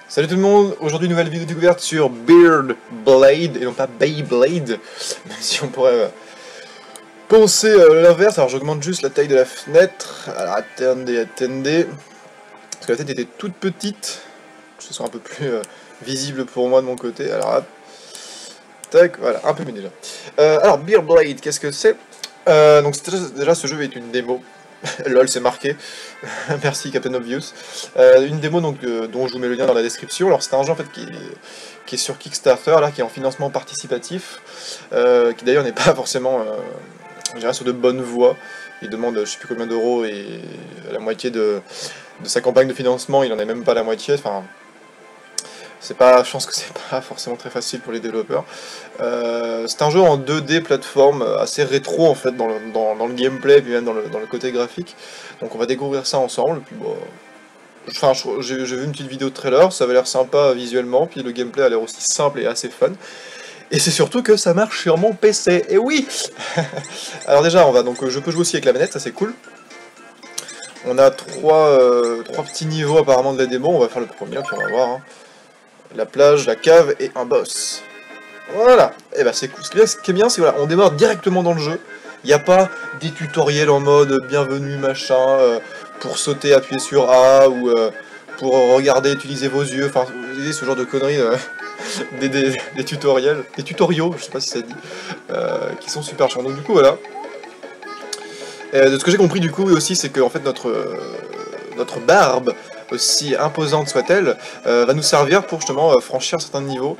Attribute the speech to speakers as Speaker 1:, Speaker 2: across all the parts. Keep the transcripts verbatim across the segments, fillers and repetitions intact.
Speaker 1: Salut tout le monde, aujourd'hui nouvelle vidéo découverte sur Beard Blade et non pas Beyblade, même si on pourrait euh, penser euh, l'inverse. Alors j'augmente juste la taille de la fenêtre, alors attendez, attendez, parce que la tête était toute petite, que ce soit un peu plus euh, visible pour moi de mon côté, alors hop, tac, voilà, un peu mieux déjà. Euh, alors Beard Blade, qu'est-ce que c'est? euh, Donc déjà, déjà ce jeu est une démo. Lol, c'est marqué. Merci Captain Obvious. Euh, une démo donc euh, dont je vous mets le lien dans la description. Alors c'est un jeu en fait qui est, qui est sur Kickstarter là, qui est en financement participatif, euh, qui d'ailleurs n'est pas forcément, euh, je dirais, sur de bonnes voies. Il demande je sais plus combien d'euros et la moitié de, de sa campagne de financement, il en est même pas la moitié. Enfin, c'est pas, je pense que c'est pas forcément très facile pour les développeurs. Euh, c'est un jeu en deux D plateforme assez rétro en fait dans le, dans, dans le gameplay et puis même dans le, dans le côté graphique. Donc on va découvrir ça ensemble. Puis bon, enfin, j'ai vu une petite vidéo de trailer, ça avait l'air sympa visuellement, puis le gameplay a l'air aussi simple et assez fun. Et c'est surtout que ça marche sur mon P C. Et oui. Alors déjà, on va donc, je peux jouer aussi avec la manette, ça c'est cool. On a trois, euh, trois petits niveaux apparemment de la démo. On va faire le premier, puis on va voir. Hein. La plage, la cave et un boss. Voilà, et bah c'est cool. Ce qui est bien, c'est voilà, on démarre directement dans le jeu. Il n'y a pas des tutoriels en mode bienvenue machin, euh, pour sauter, appuyer sur A, ou euh, pour regarder, utiliser vos yeux, enfin, vous voyez ce genre de conneries, euh, des, des, des tutoriels, des tutoriaux, je sais pas si ça dit, euh, qui sont super chiants. Donc du coup, voilà. Et de ce que j'ai compris du coup aussi, c'est que en fait notre, euh, notre barbe, aussi imposante soit-elle, euh, va nous servir pour justement euh, franchir certains niveaux.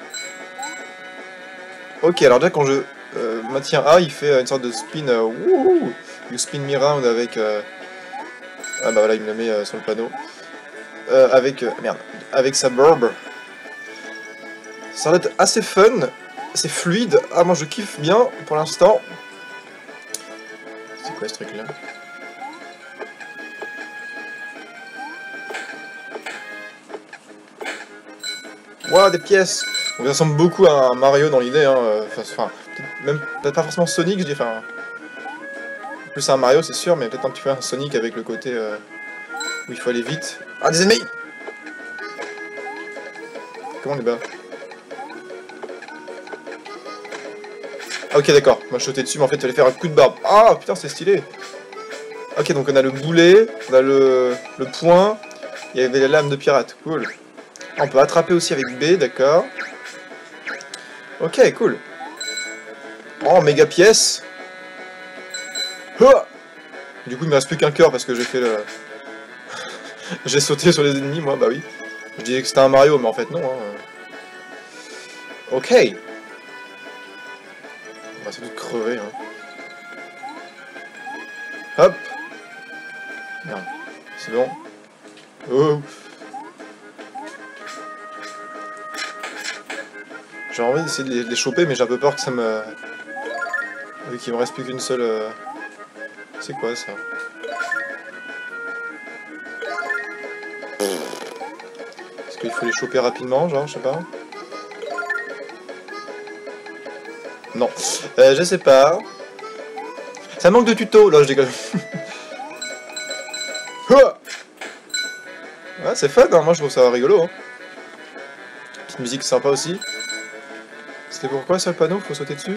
Speaker 1: Ok, alors déjà quand je euh, maintiens A, il fait une sorte de spin, euh, wouhou, you spin me around avec, euh, ah bah voilà, il me le met euh, sur le panneau, euh, avec, euh, merde, avec sa barbe. Ça va être assez fun, c'est fluide, ah moi je kiffe bien pour l'instant. C'est quoi ce truc là? Waouh, des pièces! Donc ça ressemble beaucoup à un Mario dans l'idée, hein. Enfin, même peut-être pas forcément Sonic, je dis, enfin... Plus un Mario, c'est sûr, mais peut-être un petit peu un Sonic avec le côté euh, où il faut aller vite. Ah, des ennemis! Comment on les bat? Ah, ok, d'accord. Moi, je sautais dessus, mais en fait, il fallait faire un coup de barbe. Ah, putain, c'est stylé! Ok, donc on a le boulet, on a le, le poing, il y avait la lame de pirate, cool. On peut attraper aussi avec B, d'accord. Ok, cool. Oh, méga pièce. Oh, du coup, il me reste plus qu'un cœur parce que j'ai fait le... j'ai sauté sur les ennemis, moi, bah oui. Je disais que c'était un Mario, mais en fait, non. Hein. Ok. On va sans doute crever. Hein. Hop. Merde. C'est bon. Oh. J'ai envie d'essayer de, de les choper, mais j'ai un peu peur que ça me... Vu qu'il me reste plus qu'une seule... Euh... C'est quoi, ça? Est-ce qu'il faut les choper rapidement, genre, je sais pas. Non. Euh, je sais pas. Ça manque de tuto. Là, je déconne. Ouais, c'est fun, hein. Moi je trouve ça rigolo. Hein. Petite musique sympa aussi. C'était pourquoi ça le panneau? Faut sauter dessus?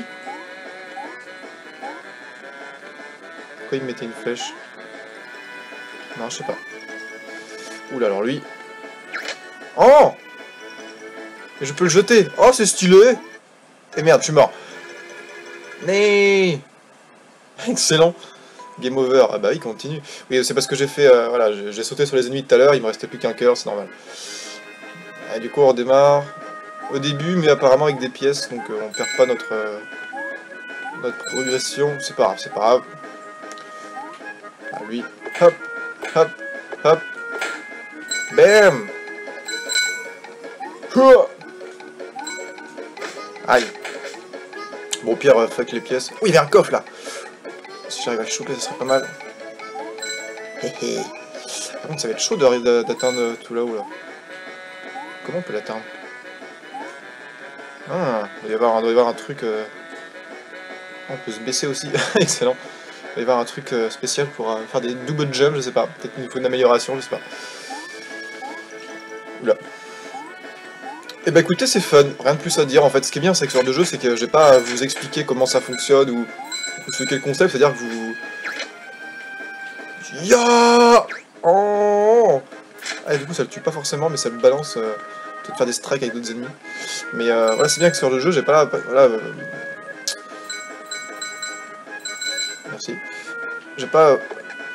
Speaker 1: Pourquoi il me mettait une flèche? Non, je sais pas. Oula, alors lui. Oh! Et je peux le jeter. Oh, c'est stylé! Et merde, je suis mort. Nee! Excellent. Game over. Ah bah oui, continue. Oui, c'est parce que j'ai fait... Euh, voilà, j'ai sauté sur les ennemis tout à l'heure, il me restait plus qu'un cœur, c'est normal. Et du coup, on redémarre au début, mais apparemment avec des pièces, donc euh, on perd pas notre... Euh, notre progression. C'est pas grave, c'est pas grave. Ah, lui. Hop, hop, hop. Bam! Aïe. Bon, au pire, euh, fuck les pièces. Oh, il y avait un coffre là! Si j'arrive à le choper, ça serait pas mal. Héhé. Par contre, ça va être chaud d'atteindre tout là-haut là. Comment on peut l'atteindre? Ah, il doit y avoir, doit y avoir un truc... Euh... On peut se baisser aussi. Excellent. Il doit y avoir un truc euh, spécial pour euh, faire des double jumps, je sais pas. Peut-être qu'il faut une amélioration, je sais pas. Oula. Et bah écoutez, c'est fun, rien de plus à dire en fait. Ce qui est bien, c'est que ce genre de jeu, c'est que j'ai pas à vous expliquer comment ça fonctionne ou, ou ce qu'est le concept, c'est-à-dire que vous... Ya oh ah, du coup, ça le tue pas forcément, mais ça le balance, euh, peut-être faire des strikes avec d'autres ennemis. Mais euh, voilà, c'est bien que ce genre de jeu, j'ai pas là... Pas, voilà, euh... Merci. J'ai pas... Euh...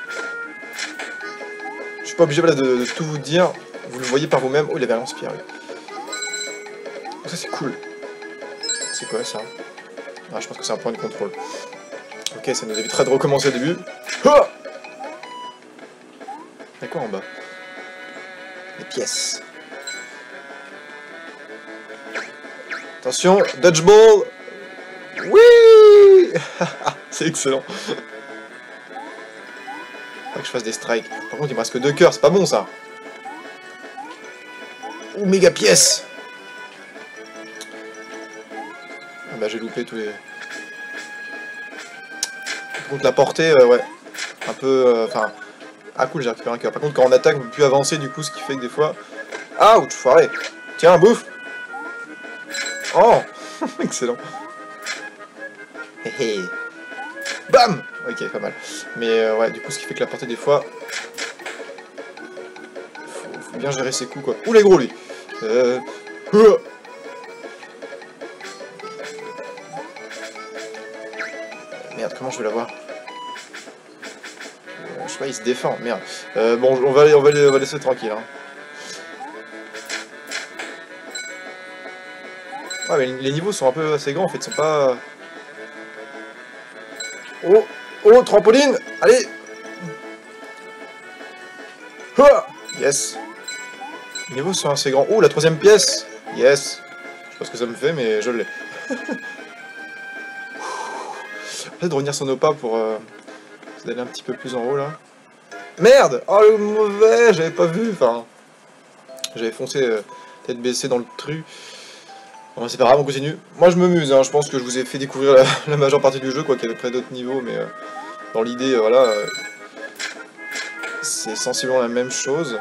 Speaker 1: Je suis pas obligé voilà, de, de tout vous dire, vous le voyez par vous-même. Oh, il avait un lance-pierre, oui. Oh, ça c'est cool. C'est quoi ça? Ah, je pense que c'est un point de contrôle. Ok, ça nous éviterait de recommencer au début. Ah, il y a quoi en bas? Des pièces. Attention, dodgeball. Oui. C'est excellent. Faut que je fasse des strikes. Par contre, il me reste que deux cœurs, c'est pas bon ça. Ouh, méga pièce. Ah bah j'ai loupé tous les... Par contre, la portée, euh, ouais. Un peu... Enfin... Euh, ah cool, j'ai récupéré un cœur. Par contre, quand on attaque, on peut plus avancer, du coup, ce qui fait que des fois... Ah, ouch, foiré. Tiens, bouffe. Oh. Excellent. Hé hé. Bam. Ok, pas mal. Mais euh, ouais, du coup, ce qui fait que la portée, des fois... Faut, faut bien gérer ses coups, quoi. Ouh, les gros, lui. Euh... Euh... Merde, comment je vais l'avoir? Je sais pas, il se défend, merde. Euh, bon, on va, on, va, on va laisser tranquille. Hein. Ouais, mais les niveaux sont un peu assez grands en fait, ils sont pas... Oh, oh, trampoline. Allez. Ah, yes. Les niveaux sont assez grands. Oh, la troisième pièce. Yes. Je sais pas ce que ça me fait, mais je l'ai. Peut-être de revenir sur nos pas pour euh, d'aller un petit peu plus en haut là. Merde. Oh le mauvais, j'avais pas vu. Enfin, j'avais foncé euh, tête baissée dans le truc. Bon, c'est pas grave, on continue. Moi je me muse, hein. Je pense que je vous ai fait découvrir la, la majeure partie du jeu, quoi qu'il y avait près d'autres niveaux, mais euh, dans l'idée, euh, voilà, euh, c'est sensiblement la même chose.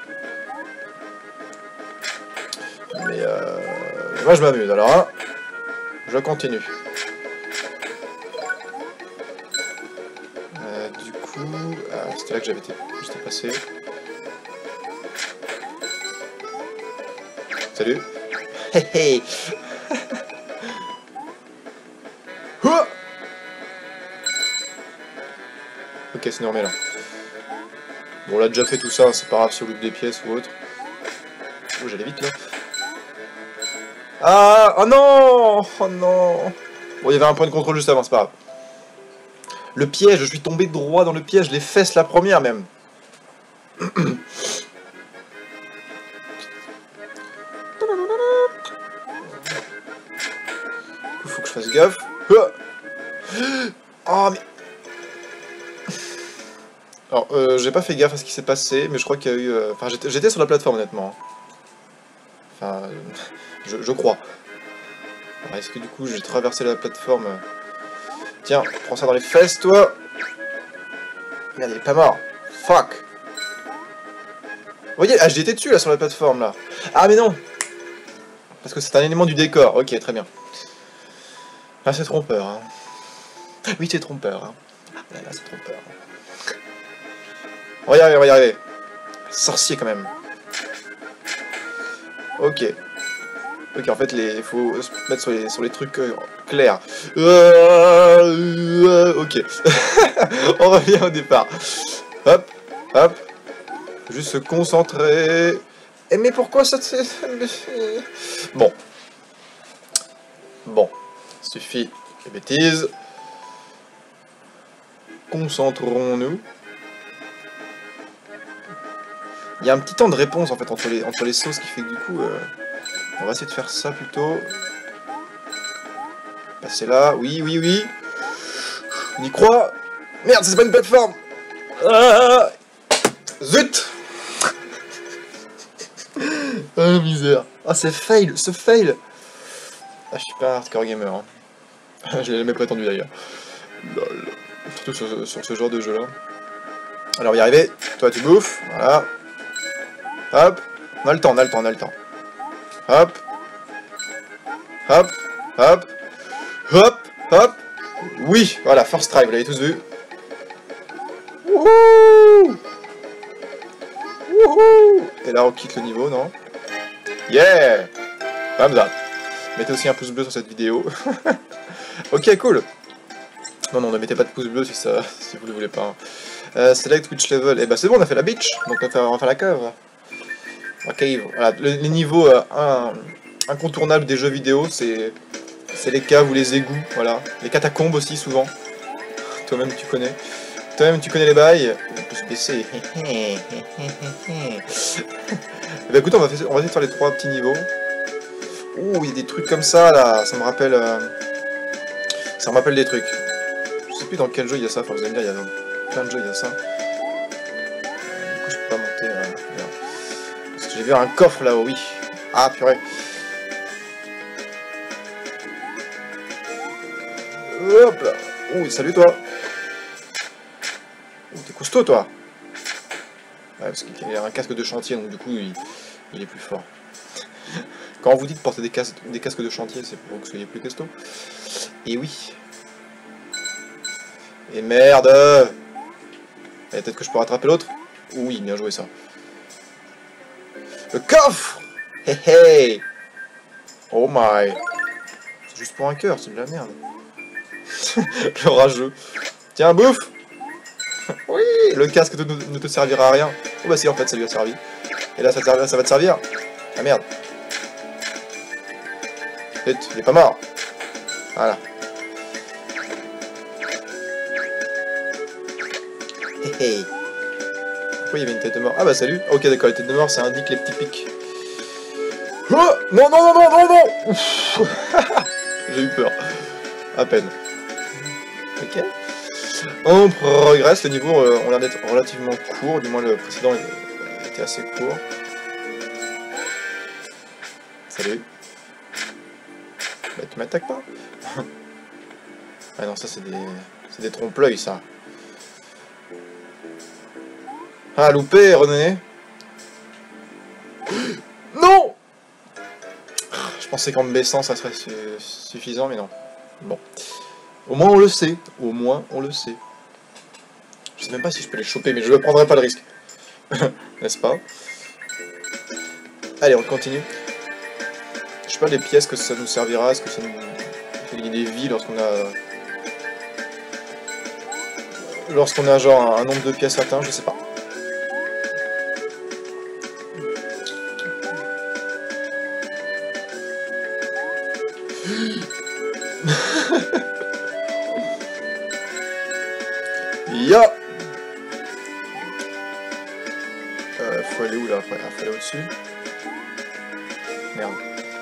Speaker 1: Mais euh, moi je m'amuse, alors hein, je continue. Euh, du coup, ah, c'était là que j'avais été, j'étais passé. Salut. Hey hey. Ok, c'est normal là. Bon, on a déjà fait tout ça, c'est pas grave si on loupe des pièces ou autre. Oh, j'allais vite là. Ah, oh non. Oh non. Bon, il y avait un point de contrôle juste avant, c'est pas grave. Le piège, je suis tombé droit dans le piège, les fesses la première même. Faut que je fasse gaffe. Oh mais... Alors, euh, j'ai pas fait gaffe à ce qui s'est passé, mais je crois qu'il y a eu... Euh... Enfin, j'étais sur la plateforme, honnêtement. Enfin, euh... je, je crois. Est-ce que du coup, j'ai traversé la plateforme? Tiens, prends ça dans les fesses, toi. Merde, il est pas mort. Fuck. Vous voyez, ah, j'étais dessus, là, sur la plateforme, là. Ah, mais non. Parce que c'est un élément du décor. Ok, très bien. Ah, c'est trompeur, hein. Oui, c'est trompeur, hein. Ah, là, là, c'est trompeur. On va y arriver, on va y arriver. Sorcier, quand même. Ok. Ok, en fait, il faut se mettre sur les, sur les trucs euh, clairs. Euh, euh, ok. On revient au départ. Hop, hop. Juste se concentrer. Et mais pourquoi ça te... Bon. Bon. Suffit les bêtises. Concentrons-nous. Il y a un petit temps de réponse en fait entre les, entre les sauces qui fait que du coup euh, on va essayer de faire ça plutôt. Passer là, oui, oui, oui. On y croit. Merde, c'est pas une plateforme. Ah, zut. Ah misère. Ah c'est fail, ce fail. Ah je suis pas un hardcore gamer. Hein. Je l'ai jamais pas attendu d'ailleurs. Lol. Surtout sur, sur ce genre de jeu là. Alors on va y arriver. Toi tu bouffes, voilà. Hop, on a le temps, on a le temps, on a le temps. Hop, Hop, hop, hop, hop. Oui, voilà, first try, vous l'avez tous vu. Wouhou! Wouhou! Et là, on quitte le niveau, non? Yeah! Thumbs up. Mettez aussi un pouce bleu sur cette vidéo. Ok, cool. Non, non, ne mettez pas de pouce bleu si, ça, si vous ne le voulez pas. Hein. Euh, select which level. Et bah c'est bon, on a fait la beach. Donc on va faire, on va faire la cave. La cave. Voilà, le, les niveaux euh, un, incontournables des jeux vidéo, c'est c'est les caves ou les égouts. Voilà. Les catacombes aussi, souvent. Toi-même, tu connais. Toi-même, tu connais les bails. On peut se baisser. Et bah écoute, on va, faire, on va essayer de faire les trois petits niveaux. Oh, il y a des trucs comme ça, là. Ça me rappelle... Euh... Ça me rappelle des trucs. Je sais plus dans quel jeu il y a ça. Enfin, vous allez me dire, il y a dans plein de jeux, il y a ça. Du coup, je peux pas monter, là. Parce que j'ai vu un coffre, là-haut, oui. Ah, purée. Hop là. Oh, salut, toi. Oh, t'es costaud, toi. Ouais, parce qu'il a un casque de chantier, donc du coup, il, il est plus fort. Quand on vous dit de porter des casques, des casques de chantier, c'est pour que vous soyez plus costaud. Et oui. Et merde. Et peut-être que je peux rattraper l'autre. Oui, bien joué ça. Le coffre. Hey hey. Oh my. C'est juste pour un cœur, c'est de la merde. Le rageux. Tiens, bouffe. Oui, le casque ne, ne te servira à rien. Oh bah si, en fait, ça lui a servi. Et là, ça, te, ça va te servir. Ah merde. Il est pas mort. Voilà. Hey hey. Pourquoi il y avait une tête de mort? Ah bah salut. Ok d'accord, les têtes de mort ça indique les petits pics. Oh non non non non non non. J'ai eu peur. À peine. Ok. On progresse, le niveau euh, on a l'air d'être relativement court, du moins le précédent était assez court. Salut. Bah tu m'attaques pas. Ah non ça c'est des. C'est des trompe-l'œil ça. Ah loupé René. Non. Je pensais qu'en me baissant ça serait su suffisant mais non. Bon. Au moins on le sait. Au moins on le sait. Je sais même pas si je peux les choper mais je ne prendrai pas le risque. N'est-ce pas? Allez on continue. Je sais pas les pièces que ça nous servira. Est-ce que ça nous fait gagner des vies lorsqu'on a... Lorsqu'on a genre un, un nombre de pièces atteint, je sais pas. Ya. Euh, faut aller où là? Faut aller au-dessus. Merde.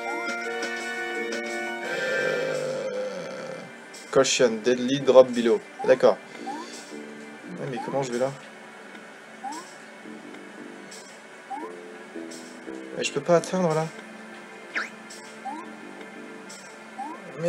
Speaker 1: Euh... Caution, deadly drop below. D'accord. Ouais, mais comment je vais là? Mais je peux pas atteindre là. Mais...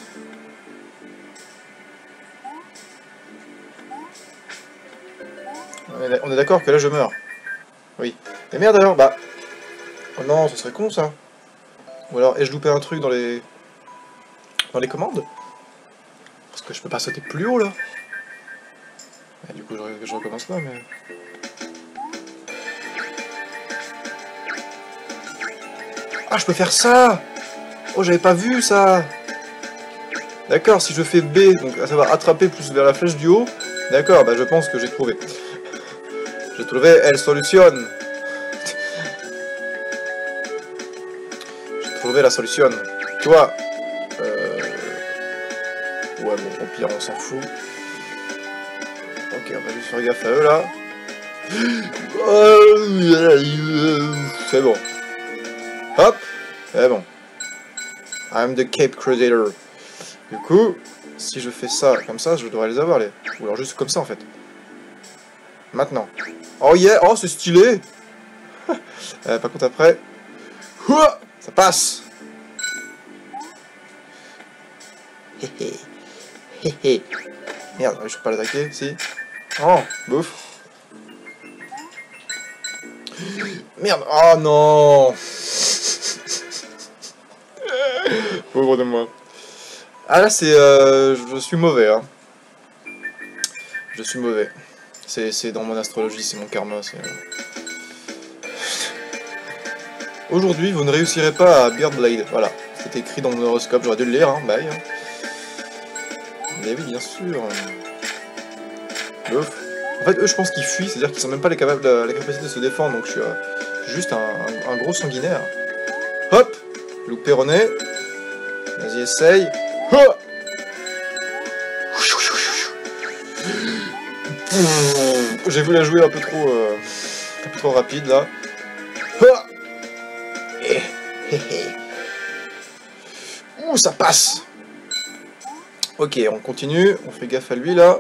Speaker 1: On est d'accord que là je meurs. Oui. Et merde alors, bah... Oh non, ce serait con ça. Ou alors, ai-je loupé un truc dans les... Dans les commandes? Parce que je peux pas sauter plus haut là. Et du coup je, je recommence là, mais... Ah, je peux faire ça! Oh, j'avais pas vu ça! D'accord, si je fais B, donc ça va attraper plus vers la flèche du haut. D'accord, bah je pense que j'ai trouvé. J'ai trouvé elle solutionne. J'ai trouvé la solution. Tu vois. Euh... Ouais, bon, au pire, on s'en fout. Ok, on va juste faire gaffe à eux là. C'est bon. Hop, c'est bon. I'm the Cape Crusader. Du coup, si je fais ça comme ça, je devrais les avoir les. Ou alors juste comme ça en fait. Maintenant. Oh yeah, oh c'est stylé. euh, par contre après, ça passe. Héhé. Héhé. Merde, je peux pas l'attaquer, si. Oh, bouffe. Merde, oh non. Pauvre de moi. Ah là c'est... Euh, je suis mauvais hein. Je suis mauvais. C'est dans mon astrologie, c'est mon karma. c'est... Aujourd'hui, vous ne réussirez pas à Beard Blade. Voilà, c'était écrit dans mon horoscope, j'aurais dû le lire, hein, bye. Mais oui, bien sûr. Ouf. En fait, eux, je pense qu'ils fuient, c'est-à-dire qu'ils sont même pas les capables, la, la capacité de se défendre, donc je suis euh, juste un, un, un gros sanguinaire. Hop, loupé René. Vas-y, essaye. Oh, j'ai voulu la jouer un peu trop, euh, un peu trop rapide là. Ouh, ça passe. Ok, on continue, on fait gaffe à lui là.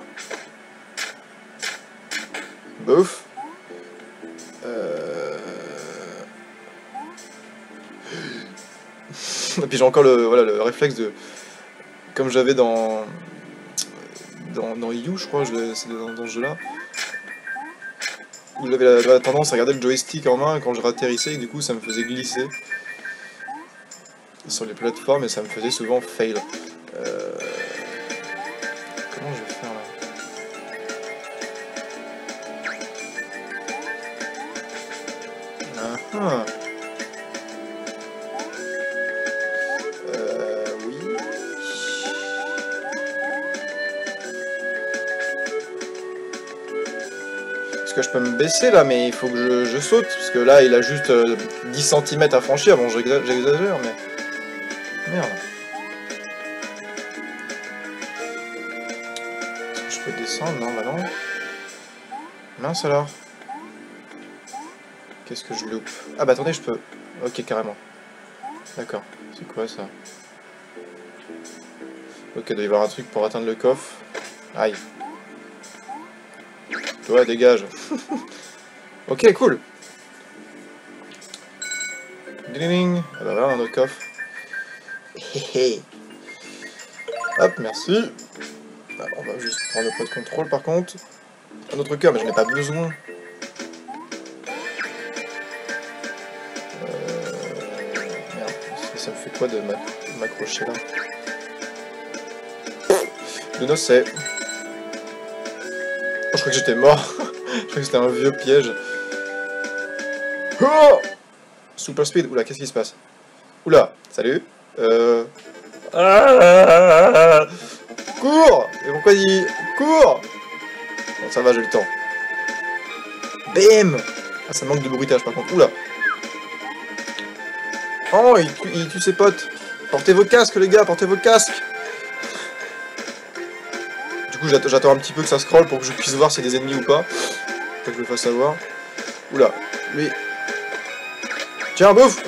Speaker 1: Bouf. Euh... Et puis j'ai encore le, voilà, le réflexe de... Comme j'avais dans... Dans, dans You, je crois, c'est dans, dans ce jeu-là. Où j'avais la, la tendance à garder le joystick en main quand je ratterrissais, et du coup ça me faisait glisser sur les plateformes et ça me faisait souvent fail. Euh... Comment je vais faire là? Ah ah. Euh... Oui. Parce que je peux me baisser là, mais il faut que je, je saute, parce que là il a juste euh, dix centimètres à franchir, bon j'exagère, mais... Merde. Est-ce que je peux descendre? Non, bah non. Mince alors. Qu'est-ce que je loupe? Ah bah attendez, je peux... Ok, carrément. D'accord. C'est quoi ça? Ok, il doit y avoir un truc pour atteindre le coffre. Aïe. Toi, dégage. Ok, cool. Ding. Ah bah voilà, un autre coffre. Hop, merci. Alors, on va juste prendre le pot de contrôle par contre. Un autre cœur, mais je n'ai pas besoin. Euh... Merde, ça me fait quoi de m'accrocher là? De nocet. Oh, je crois que j'étais mort. Je crois que c'était un vieux piège. Oh, Super speed. Oula, qu'est-ce qui se passe? Oula, salut. Euh... Ah, cours. Et pourquoi il... Cours. Bon, ça va, j'ai le temps. Bim. Ah, ça manque de bruitage par contre. Oula. Oh, il tue, il tue ses potes. Portez vos casques, les gars, portez vos casques. Du coup, j'attends un petit peu que ça scrolle pour que je puisse voir s'il y a des ennemis ou pas. Faut que je le fasse savoir. Oula, lui... Tiens, bouffe.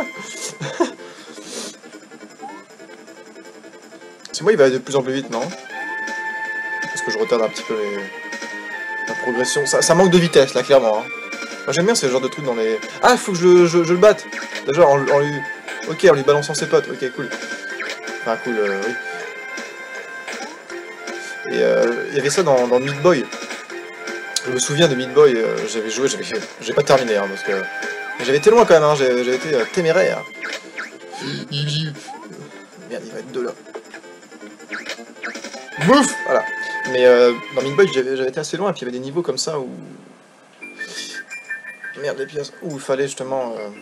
Speaker 1: C'est moi, il va aller de plus en plus vite, non? Parce que je retarde un petit peu les... la progression. Ça, ça manque de vitesse, là, clairement. Hein. Moi, j'aime bien ce genre de trucs dans les... Ah, il faut que je, je, je le batte. Déjà, en, en lui... Ok, en lui balançant ses potes. Ok, cool. Enfin, cool, euh, oui. Et euh, il y avait ça dans, dans Meat Boy. Je me souviens de Meat Boy, euh, j'avais joué, j'avais j'ai pas terminé, hein, parce que... J'avais été loin quand même, hein, j'avais été euh, téméraire. Merde, il va être deux là. Bouf. Voilà. Mais euh, dans Meat Boy, j'avais été assez loin, et puis il y avait des niveaux comme ça où... Merde, les pièces. Où il fallait justement... Euh...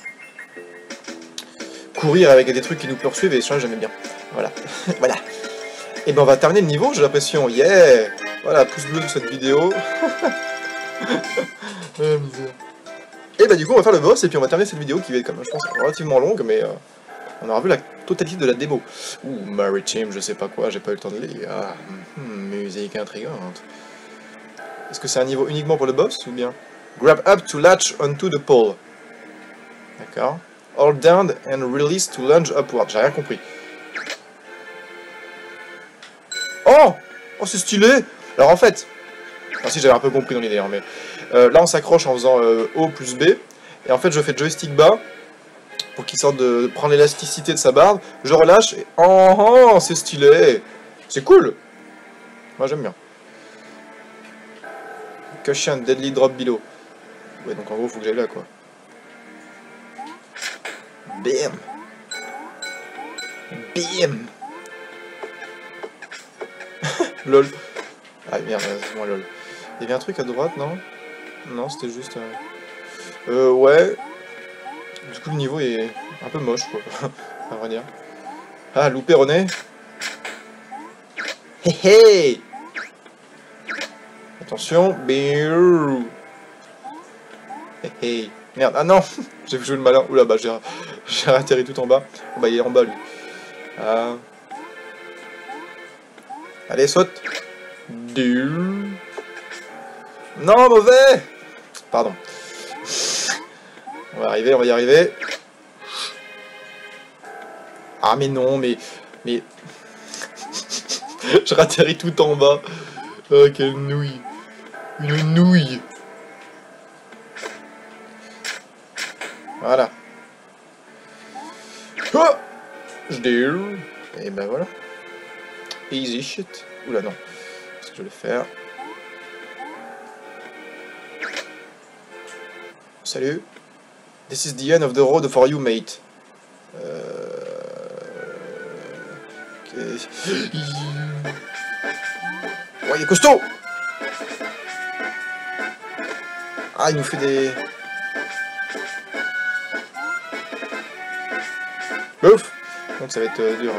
Speaker 1: courir avec des trucs qui nous poursuivent, et ça, j'aimais bien. Voilà. Voilà. Et ben on va terminer le niveau, j'ai l'impression. Yeah. Voilà, pouce bleu de cette vidéo. Et bah du coup on va faire le boss et puis on va terminer cette vidéo qui va être quand même, je pense, relativement longue, mais euh, on aura vu la totalité de la démo. Ouh, Maritime, je sais pas quoi, j'ai pas eu le temps de lire. Ah, hmm, musique intrigante. Est-ce que c'est un niveau uniquement pour le boss ou bien? Grab up to latch onto the pole. D'accord. Hold down and release to lunge upward. J'ai rien compris. Oh! Oh, c'est stylé! Alors en fait... Ah si, j'avais un peu compris dans l'idée, hein, mais... Euh, là, on s'accroche en faisant euh, O plus B. Et en fait, je fais joystick bas pour qu'il sorte de, de prendre l'élasticité de sa barbe. Je relâche et... Oh, oh c'est stylé! C'est cool! Moi, j'aime bien. Cushion, deadly drop below. Ouais, donc en gros, faut que j'aille là, quoi. Bam! Bim. Lol. Ah merde, c'est moi lol. Il y avait un truc à droite, non? Non, c'était juste... Euh... euh, ouais. Du coup, le niveau est un peu moche, quoi. À vrai dire. Ah, loupé René. Hé hé. Attention. Biou. Hé hé. Merde, ah non. J'ai joué le malin. Oula, bah j'ai atterri tout en bas. Oh, bah il est en bas, lui. Ah. Allez, saute. Biou. Non, mauvais. Pardon. On va arriver, on va y arriver. Ah mais non, mais... Mais... Je ratterris tout en bas. Oh, quelle nouille. Une nouille. Voilà. Oh, je déroule. Et ben voilà. Easy shit. Oula non. Qu'est-ce que je vais faire? Salut. This is the end of the road for you, mate. Euh... Okay. Ouais, il est costaud. Ah, il nous fait des... Ouf. Donc ça va être euh, dur.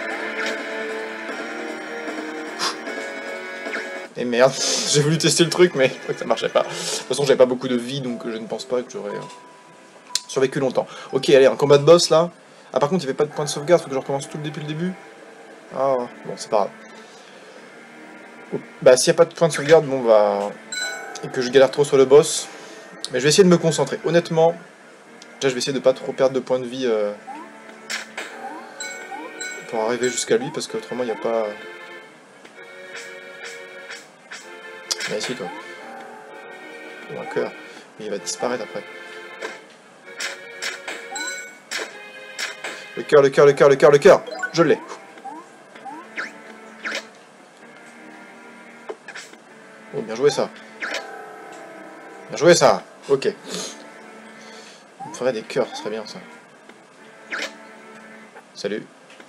Speaker 1: Et merde, j'ai voulu tester le truc, mais je crois que ça marchait pas. De toute façon, j'avais pas beaucoup de vie, donc je ne pense pas que j'aurais euh, survécu longtemps. Ok, allez, un combat de boss, là. Ah, par contre, il n'y avait pas de point de sauvegarde, faut que je recommence tout depuis le début. Ah, bon, c'est pas grave. Oh, bah, s'il n'y a pas de point de sauvegarde, bon, bah... Et que je galère trop sur le boss. Mais je vais essayer de me concentrer. Honnêtement, déjà, je vais essayer de pas trop perdre de points de vie... Euh... pour arriver jusqu'à lui, parce qu'autrement, il n'y a pas... Viens ici, toi. Pour un cœur. Mais il va disparaître après. Le cœur, le cœur, le cœur, le cœur, le cœur. Je l'ai. Oh, bien joué ça. Bien joué ça. Ok. On me ferait des cœurs, ce serait bien ça. Salut.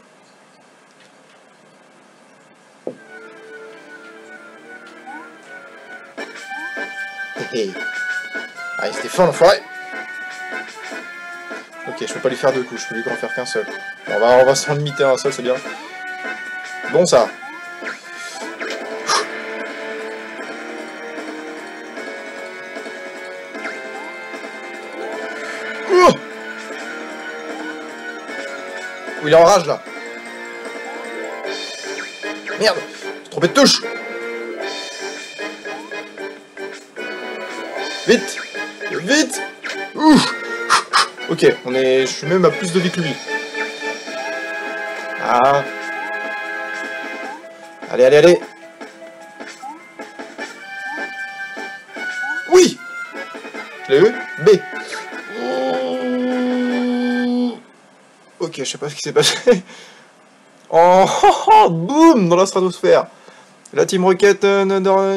Speaker 1: Hé hé. Allez, Stéphane, l'enfoiré. Ok, je peux pas lui faire deux coups, je peux lui en faire qu'un seul. Bon, on va, on va s'en limiter à un seul, c'est bien. Bon, ça. Oh, il est en rage, là. Merde, j'ai trompé de touche. Vite. Vite. Ouf. Ok, on est... je suis même à plus de vie que lui. Ah. Allez, allez, allez. Oui. Je l'ai eu. B. Ok, je sais pas ce qui s'est passé. Oh, oh, oh, boum, dans la stratosphère. La Team Rocket... Euh, dans...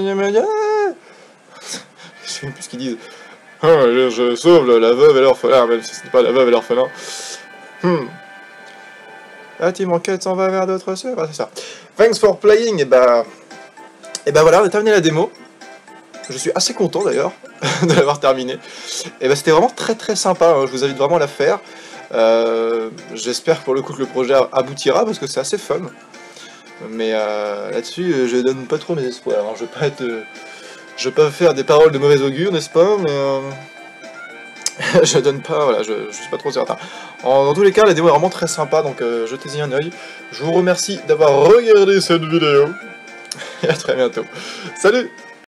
Speaker 1: Je sais même plus ce qu'ils disent. Oh, je sauve la veuve et l'orphelin, même si ce n'est pas la veuve et l'orphelin. Hmm. La Team Rocket s'en va vers d'autres cieux. Ah, c'est ça. Thanks for playing. Et bah... Et bah voilà, on a terminé la démo. Je suis assez content d'ailleurs de l'avoir terminé. Et bah c'était vraiment très très sympa. Hein. Je vous invite vraiment à la faire. Euh, J'espère pour le coup que le projet aboutira parce que c'est assez fun. Mais euh, là-dessus, je donne pas trop mes espoirs. Hein. Je vais pas être... Euh... Je vais pas faire des paroles de mauvais augure, n'est-ce pas, mais euh... je donne pas, voilà, je, je suis pas trop certain. En, dans tous les cas, la démo est vraiment très sympa, donc euh, jetez-y un œil. Je vous remercie d'avoir regardé cette vidéo, et à très bientôt. Salut!